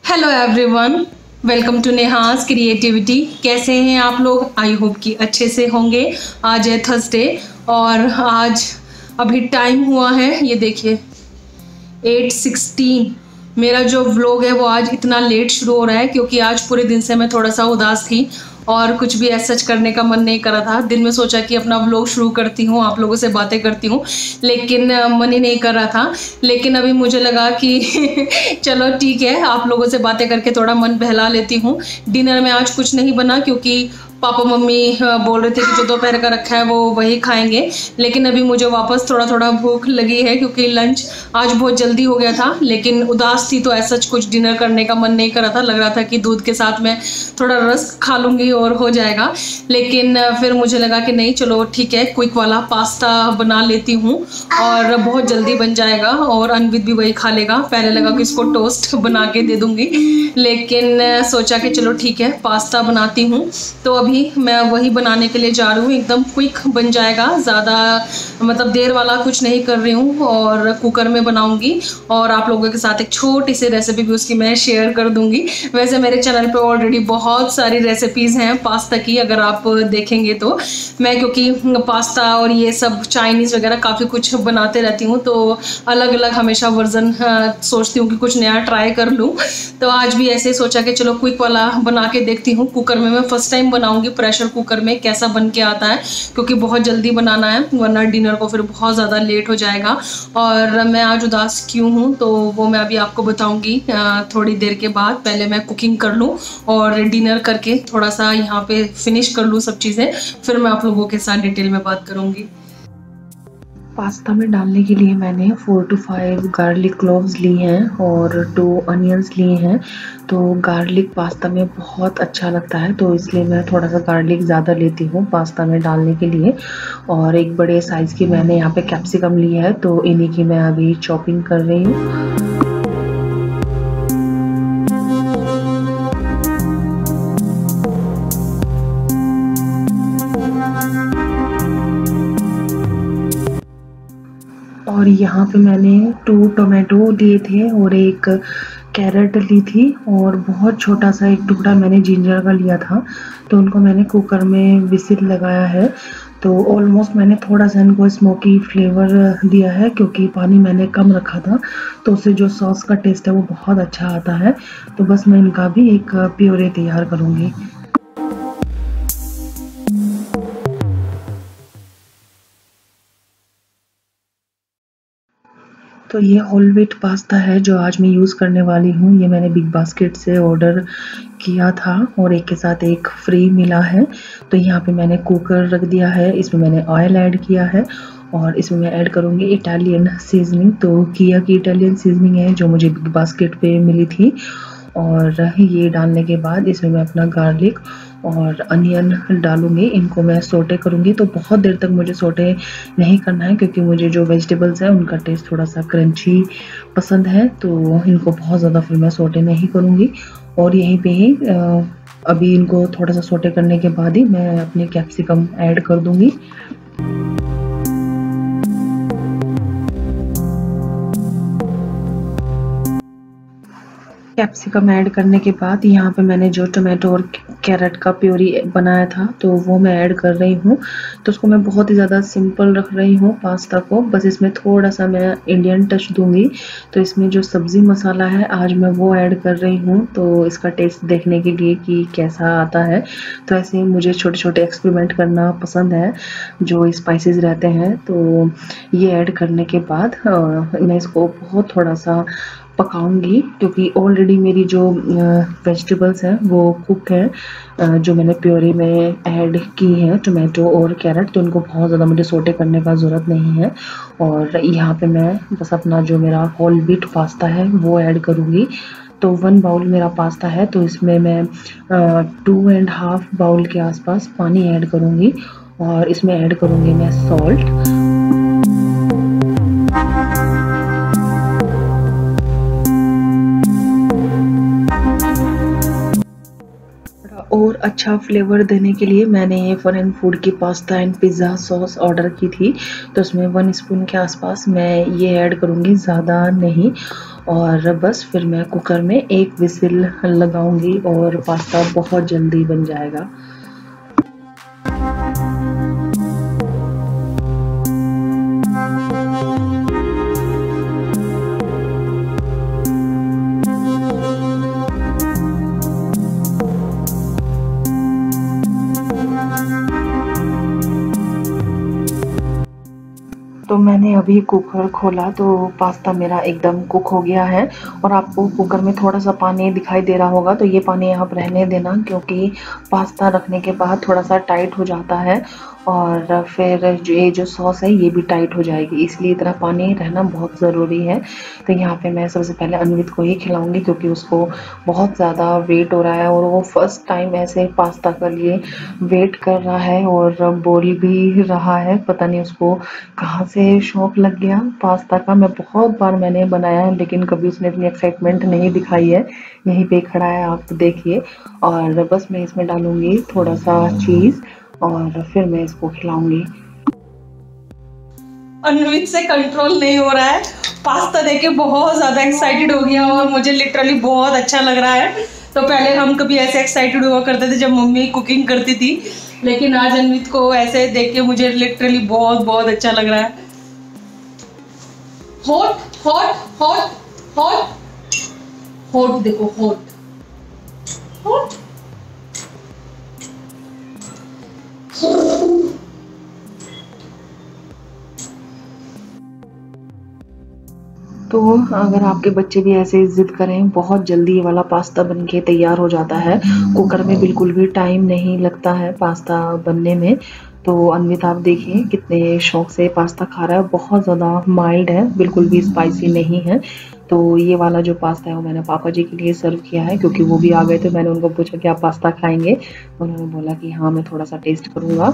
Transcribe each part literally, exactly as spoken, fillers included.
Hello everyone, welcome to Neha's creativity. कैसे हैं आप लोग? आई होप कि अच्छे से होंगे। आज है थर्सडे और आज अभी टाइम हुआ है, ये देखिए एट सिक्सटीन। मेरा जो व्लॉग है वो आज इतना लेट शुरू हो रहा है क्योंकि आज पूरे दिन से मैं थोड़ा सा उदास थी और कुछ भी ऐसा सच करने का मन नहीं करा था। दिन में सोचा कि अपना व्लॉग शुरू करती हूँ, आप लोगों से बातें करती हूँ, लेकिन मन ही नहीं कर रहा था। लेकिन अभी मुझे लगा कि चलो ठीक है, आप लोगों से बातें करके थोड़ा मन बहला लेती हूँ। डिनर में आज कुछ नहीं बना क्योंकि पापा मम्मी बोल रहे थे कि जो दोपहर का रखा है वो वही खाएंगे, लेकिन अभी मुझे वापस थोड़ा थोड़ा भूख लगी है क्योंकि लंच आज बहुत जल्दी हो गया था। लेकिन उदास थी तो ऐसा कुछ डिनर करने का मन नहीं कर रहा था। लग रहा था कि दूध के साथ मैं थोड़ा रस खा लूँगी और हो जाएगा, लेकिन फिर मुझे लगा कि नहीं, चलो ठीक है, क्विक वाला पास्ता बना लेती हूँ और बहुत जल्दी बन जाएगा और अनविद भी वही खा लेगा। पहले लगा कि इसको टोस्ट बना के दे दूँगी, लेकिन सोचा कि चलो ठीक है, पास्ता बनाती हूँ। तो अभी मैं वही बनाने के लिए जा रही हूँ, एकदम क्विक बन जाएगा, ज़्यादा मतलब देर वाला कुछ नहीं कर रही हूँ और कुकर में बनाऊँगी और आप लोगों के साथ एक छोटी सी रेसिपी भी उसकी मैं शेयर कर दूँगी। वैसे मेरे चैनल पे ऑलरेडी बहुत सारी रेसिपीज़ हैं पास्ता की, अगर आप देखेंगे तो। मैं क्योंकि पास्ता और ये सब चाइनीज़ वगैरह काफ़ी कुछ बनाते रहती हूँ, तो अलग अलग हमेशा वर्जन सोचती हूँ कि कुछ नया ट्राई कर लूँ। तो आज भी ऐसे सोचा कि चलो क्विक वाला बना के देखती हूँ। कुकर में मैं फर्स्ट टाइम बनाऊँगी, प्रेशर कुकर में कैसा बन के आता है, क्योंकि बहुत जल्दी बनाना है वरना डिनर को फिर बहुत ज़्यादा लेट हो जाएगा। और मैं आज उदास क्यों हूँ तो वो मैं अभी आपको बताऊँगी थोड़ी देर के बाद। पहले मैं कुकिंग कर लूँ और डिनर करके थोड़ा सा यहाँ पे फिनिश कर लूँ सब चीज़ें, फिर मैं आप लोगों के साथ डिटेल में बात करूँगी। पास्ता में डालने के लिए मैंने four two five garlic cloves ली हैं और टू अनियंस लिए हैं। तो गार्लिक पास्ता में बहुत अच्छा लगता है, तो इसलिए मैं थोड़ा सा गार्लिक ज़्यादा लेती हूँ पास्ता में डालने के लिए। और एक बड़े साइज़ की मैंने यहाँ पे कैप्सिकम ली है, तो इन्हीं की मैं अभी चॉपिंग कर रही हूँ। और यहाँ पे मैंने टू टोमेटो लिए थे और एक कैरेट ली थी और बहुत छोटा सा एक टुकड़ा मैंने जिंजर का लिया था। तो उनको मैंने कुकर में विसिल लगाया है। तो ऑलमोस्ट मैंने थोड़ा सा इनको स्मोकी फ्लेवर दिया है क्योंकि पानी मैंने कम रखा था, तो उससे जो सॉस का टेस्ट है वो बहुत अच्छा आता है। तो बस मैं इनका भी एक प्योरे तैयार करूँगी। तो ये होल व्हीट पास्ता है जो आज मैं यूज़ करने वाली हूँ। ये मैंने बिग बास्केट से ऑर्डर किया था और एक के साथ एक फ्री मिला है। तो यहाँ पे मैंने कुकर रख दिया है, इसमें मैंने ऑयल ऐड किया है और इसमें मैं ऐड करूँगी इटालियन सीजनिंग। तो किया की इटालियन सीजनिंग है जो मुझे बिग बास्केट पे मिली थी। और ये डालने के बाद इसमें मैं अपना गार्लिक और अनियन डालूंगी, इनको मैं सोटे करूंगी। तो बहुत देर तक मुझे सोटे नहीं करना है क्योंकि मुझे जो वेजिटेबल्स है उनका टेस्ट थोड़ा सा क्रंची पसंद है, तो इनको बहुत ज़्यादा फिर मैं सोटे नहीं करूंगी। और यहीं पे ही अभी इनको थोड़ा सा सोटे करने के बाद ही मैं अपनी कैप्सिकम ऐड कर दूंगी। कैप्सिकम ऐड करने के बाद यहाँ पे मैंने जो टोमेटो और कैरेट का प्योरी बनाया था तो वो मैं ऐड कर रही हूँ। तो उसको मैं बहुत ही ज़्यादा सिंपल रख रही हूँ पास्ता को, बस इसमें थोड़ा सा मैं इंडियन टच दूंगी। तो इसमें जो सब्ज़ी मसाला है आज मैं वो ऐड कर रही हूँ, तो इसका टेस्ट देखने के लिए कि कैसा आता है। तो ऐसे ही मुझे छोटे छोटे एक्सपेरिमेंट करना पसंद है जो स्पाइसेस रहते हैं। तो ये ऐड करने के बाद मैं इसको बहुत थोड़ा सा पकाऊंगी क्योंकि ऑलरेडी मेरी जो वेजिटेबल्स हैं वो कुक हैं, जो मैंने प्योरी में ऐड की है टोमेटो और कैरेट, तो उनको बहुत ज़्यादा मुझे सोटे करने का ज़रूरत नहीं है। और यहाँ पे मैं बस अपना जो मेरा होल व्हीट पास्ता है वो ऐड करूँगी। तो वन बाउल मेरा पास्ता है, तो इसमें मैं टू एंड हाफ बाउल के आसपास पानी ऐड करूँगी और इसमें ऐड करूँगी मैं सॉल्ट। और अच्छा फ्लेवर देने के लिए मैंने ये फॉरेन फूड की pasta and pizza sauce order की थी। तो उसमें वन स्पून के आसपास मैं ये ऐड करूँगी, ज़्यादा नहीं। और बस फिर मैं कुकर में एक विसिल लगाऊंगी और पास्ता बहुत जल्दी बन जाएगा। तो मैंने अभी कुकर खोला तो पास्ता मेरा एकदम कुक हो गया है। और आपको कुकर में थोड़ा सा पानी दिखाई दे रहा होगा, तो ये पानी आप रहने देना, क्योंकि पास्ता रखने के बाद थोड़ा सा टाइट हो जाता है और फिर जो ये जो सॉस है ये भी टाइट हो जाएगी, इसलिए इतना पानी रहना बहुत ज़रूरी है। तो यहाँ पे मैं सबसे पहले अन्वित को ही खिलाऊंगी, क्योंकि उसको बहुत ज़्यादा वेट हो रहा है और वो फर्स्ट टाइम ऐसे पास्ता के लिए वेट कर रहा है और बोल भी रहा है। पता नहीं उसको कहाँ से शौक लग गया पास्ता का। मैं बहुत बार मैंने बनाया है लेकिन कभी उसने इतनी एक्साइटमेंट नहीं दिखाई है। यहीं पे खड़ा है, आप देखिए। और बस मैं इसमें डालूंगी थोड़ा सा चीज़ और फिर मैं इसको खिलाऊंगी। अन्वित से कंट्रोल नहीं हो रहा है, पास्ता देख के बहुत ज़्यादा एक्साइटेड हो गया और मुझे लिटरली बहुत अच्छा लग रहा है। तो पहले हम कभी ऐसे एक्साइटेड हुआ करते थे जब मम्मी कुकिंग करती थी, लेकिन आज अन्वित को ऐसे देख के मुझे लिटरली बहुत बहुत अच्छा लग रहा है। Hot hot hot hot hot, देखो हॉट हॉट। तो अगर आपके बच्चे भी ऐसे जिद करें, बहुत जल्दी ये वाला पास्ता बनके तैयार हो जाता है। कुकर में बिल्कुल भी टाइम नहीं लगता है पास्ता बनने में। तो अन्वित आप देखिए कितने शौक से पास्ता खा रहा है। बहुत ज़्यादा माइल्ड है, बिल्कुल भी स्पाइसी नहीं है। तो ये वाला जो पास्ता है वो मैंने पापा जी के लिए सर्व किया है, क्योंकि वो भी आ गए थे। मैंने उनको पूछा कि आप पास्ता खाएंगे, उन्होंने बोला कि हाँ मैं थोड़ा सा टेस्ट करूँगा।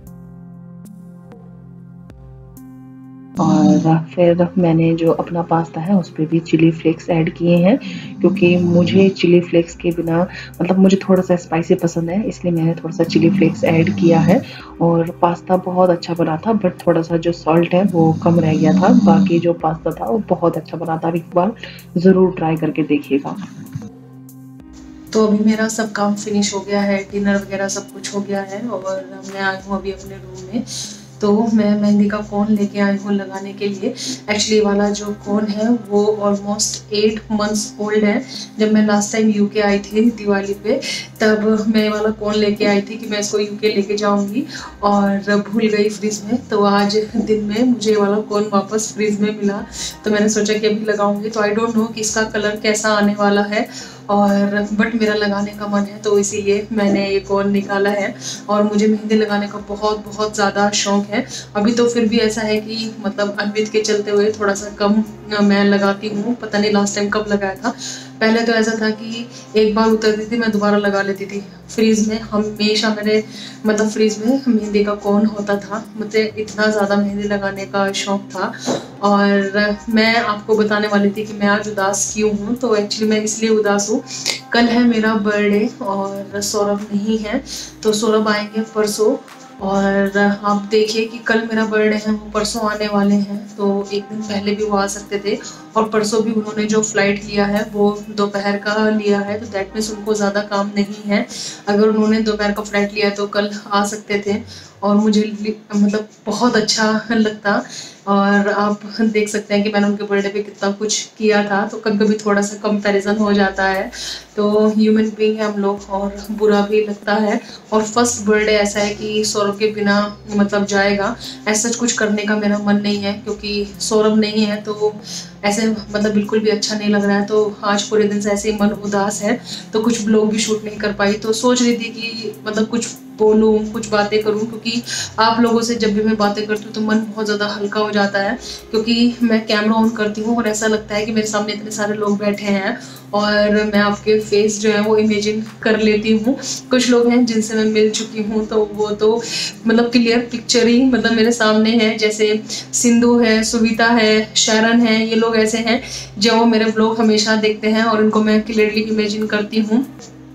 और फिर मैंने जो अपना पास्ता है उस पर भी चिली फ्लेक्स ऐड किए हैं, क्योंकि मुझे चिली फ्लेक्स के बिना मतलब मुझे थोड़ा सा स्पाइसी पसंद है, इसलिए मैंने थोड़ा सा चिली फ्लेक्स ऐड किया है। और पास्ता बहुत अच्छा बना था, बट थोड़ा सा जो सॉल्ट है वो कम रह गया था। बाकी जो पास्ता था वो बहुत अच्छा बना था। एक बार ज़रूर ट्राई करके देखिएगा। तो अभी मेरा सब काम फिनिश हो गया है, डिनर वगैरह सब कुछ हो गया है और मैं आई हूँ अभी अपने रूम में। तो मैं मेहंदी का कोन लेके आई हूँ लगाने के लिए। एक्चुअली वाला जो कोन है वो ऑलमोस्ट एट मंथ्स ओल्ड है। जब मैं लास्ट टाइम यूके आई थी दिवाली पे, तब मैं वाला कोन लेके आई थी कि मैं इसको यूके लेके जाऊंगी और भूल गई फ्रिज में। तो आज दिन में मुझे वाला कोन वापस फ्रिज में मिला, तो मैंने सोचा कि अभी लगाऊंगी। तो आई डोंट नो कि इसका कलर कैसा आने वाला है, और बट मेरा लगाने का मन है, तो इसीलिए मैंने ये कोन निकाला है। और मुझे मेहंदी लगाने का बहुत बहुत ज़्यादा शौक है। अभी तो फिर भी ऐसा है कि मतलब अन्वित के चलते हुए थोड़ा सा कम मैं लगाती हूँ। पता नहीं लास्ट टाइम कब लगाया था। पहले तो ऐसा था कि एक बार उतरती थी मैं दोबारा लगा लेती थी। फ्रीज में हमेशा मेरे मतलब फ्रीज में मेहंदी का कोन होता था। मुझे इतना ज़्यादा मेहंदी लगाने का शौक था। और मैं आपको बताने वाली थी कि मैं आज उदास क्यों हूँ। तो एक्चुअली मैं इसलिए उदास हूँ, कल है मेरा बर्थडे और सौरभ नहीं है। तो सौरभ आएंगे परसों, और आप देखिए कि कल मेरा बर्थडे है, वो परसों आने वाले हैं। तो एक दिन पहले भी वो आ सकते थे, और परसों भी उन्होंने जो फ्लाइट लिया है वो दोपहर का लिया है। तो दैट मीन्स उनको ज़्यादा काम नहीं है। अगर उन्होंने दोपहर का फ्लाइट लिया तो कल आ सकते थे, और मुझे मतलब बहुत अच्छा लगता। और आप देख सकते हैं कि मैंने उनके बर्थडे पे कितना कुछ किया था। तो कभी कभी थोड़ा सा कंपैरिजन हो जाता है। तो ह्यूमन बीइंग है हम लोग, और बुरा भी लगता है। और फर्स्ट बर्थडे ऐसा है कि सौरभ के बिना मतलब जाएगा, ऐसा कुछ करने का मेरा मन नहीं है, क्योंकि सौरभ नहीं है तो ऐसे मतलब बिल्कुल भी अच्छा नहीं लग रहा है। तो आज पूरे दिन से ऐसे ही मन उदास है, तो कुछ ब्लॉग भी शूट नहीं कर पाई। तो सोच रही थी कि मतलब कुछ बोलूँ, कुछ बातें करूँ, क्योंकि आप लोगों से जब भी मैं बातें करती हूँ तो मन बहुत ज़्यादा हल्का हो जाता है। क्योंकि मैं कैमरा ऑन करती हूँ और ऐसा लगता है कि मेरे सामने इतने सारे लोग बैठे हैं और मैं आपके फेस जो है वो इमेजिन कर लेती हूँ। कुछ लोग हैं जिनसे मैं मिल चुकी हूँ, तो वो तो मतलब क्लियर पिक्चर ही मतलब मेरे सामने है। जैसे सिंधु है, सुविता है, शरण है, ये लोग ऐसे हैं जो मेरे ब्लॉग हमेशा देखते हैं और इनको मैं क्लियरली इमेजिन करती हूँ।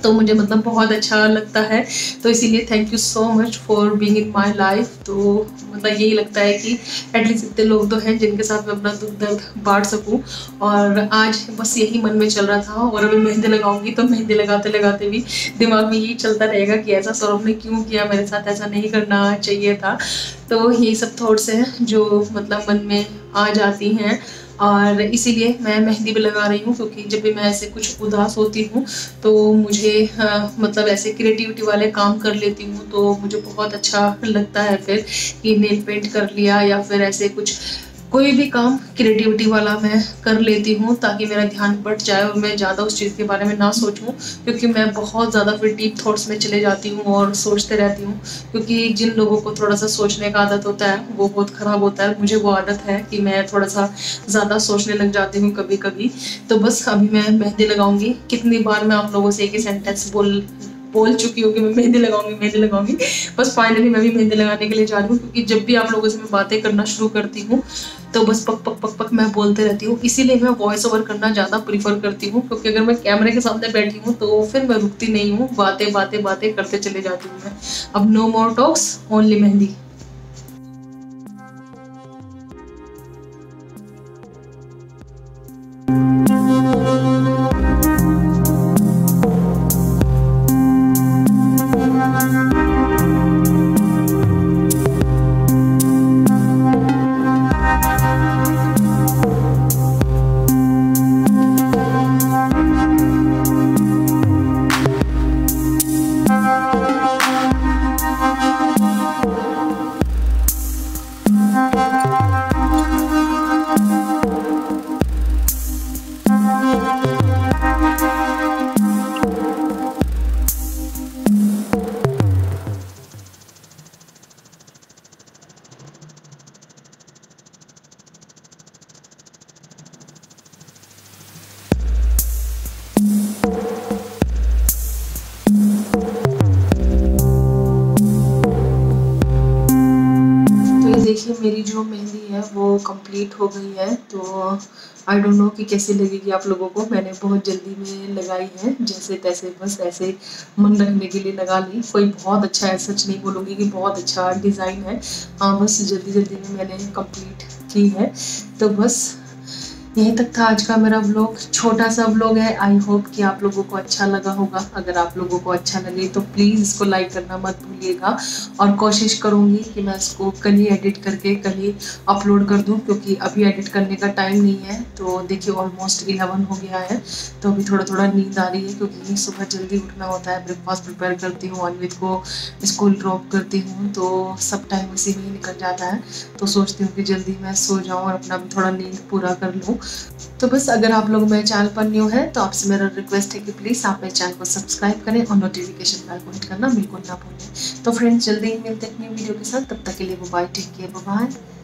तो मुझे मतलब बहुत अच्छा लगता है। तो इसीलिए thank you so much for being in my life. तो मतलब यही लगता है कि एटलीस्ट इतने लोग तो हैं जिनके साथ मैं अपना दुख दर्द बांट सकूं। और आज बस यही मन में चल रहा था। और अभी मेहंदी लगाऊंगी तो मेहंदी लगाते लगाते भी दिमाग में यही चलता रहेगा कि ऐसा सौरभ ने क्यों किया मेरे साथ, ऐसा नहीं करना चाहिए था। तो यही सब थॉट्स हैं जो मतलब मन में आ जाती हैं और इसीलिए मैं मेहंदी भी लगा रही हूँ, क्योंकि जब भी मैं ऐसे कुछ उदास होती हूँ तो मुझे आ, मतलब ऐसे क्रिएटिविटी वाले काम कर लेती हूँ तो मुझे बहुत अच्छा लगता है फिर कि नेल पेंट कर लिया या फिर ऐसे कुछ कोई भी काम क्रिएटिविटी वाला मैं कर लेती हूँ ताकि मेरा ध्यान बट जाए और मैं ज़्यादा उस चीज़ के बारे में ना सोचूं, क्योंकि मैं बहुत ज़्यादा फिर डीप थॉट्स में चले जाती हूँ और सोचते रहती हूँ। क्योंकि जिन लोगों को थोड़ा सा सोचने का आदत होता है वो बहुत ख़राब होता है। मुझे वो आदत है कि मैं थोड़ा सा ज़्यादा सोचने लग जाती हूँ कभी कभी। तो बस अभी मैं मेहंदी लगाऊंगी। कितनी बार मैं आप लोगों से एक ही सेंटेंस बोल बोल चुकी हूँ कि मैं मेहंदी लगाऊंगी मेहंदी लगाऊंगी बस फाइनली मैं भी मेहंदी लगाने के लिए जा रही हूँ, क्योंकि जब भी आप लोगों से मैं बातें करना शुरू करती हूँ तो बस पक पक पक पक मैं बोलते रहती हूँ। इसीलिए मैं वॉइस ओवर करना ज़्यादा प्रीफर करती हूँ, क्योंकि अगर मैं कैमरे के सामने बैठी हूँ तो फिर मैं रुकती नहीं हूँ, बातें बातें बातें करते चले जाती हूँ मैं। अब no more talks, only mehndi. देखिए मेरी जो मेहंदी है वो कंप्लीट हो गई है। तो आई डोंट नो कि कैसी लगेगी आप लोगों को। मैंने बहुत जल्दी में लगाई है, जैसे तैसे बस ऐसे मन रखने के लिए लगा ली। कोई बहुत अच्छा है, सच नहीं बोलूँगी कि बहुत अच्छा डिज़ाइन है, हाँ बस जल्दी जल्दी में मैंने कंप्लीट की है। तो बस यहीं तक था आज का मेरा व्लॉग, छोटा सा व्लॉग है। आई होप कि आप लोगों को अच्छा लगा होगा। अगर आप लोगों को अच्छा लगे तो प्लीज़ इसको लाइक करना मत भूलिएगा। और कोशिश करूँगी कि मैं इसको कल ही एडिट करके कल ही अपलोड कर दूँ, क्योंकि अभी एडिट करने का टाइम नहीं है। तो देखिए ऑलमोस्ट इलेवन हो गया है, तो अभी थोड़ा थोड़ा नींद आ रही है, क्योंकि सुबह जल्दी उठना होता है। ब्रेकफास्ट प्रिपेयर करती हूँ, अनवित को स्कूल ड्रॉप करती हूँ, तो सब टाइम इसी में ही निकल जाता है। तो सोचती हूँ कि जल्दी मैं सो जाऊँ और अपना भी थोड़ा नींद पूरा कर लूँ। तो बस अगर आप लोग मेरे चैनल पर न्यू हैं तो आपसे मेरा रिक्वेस्ट है कि प्लीज़ आप मेरे चैनल को सब्सक्राइब करें और नोटिफिकेशन बेल को हिट करना बिल्कुल ना भूलें। तो फ्रेंड्स जल्दी ही मिलते हैं अपनी वीडियो के साथ, तब तक के लिए बाय, टेक केयर, बाय।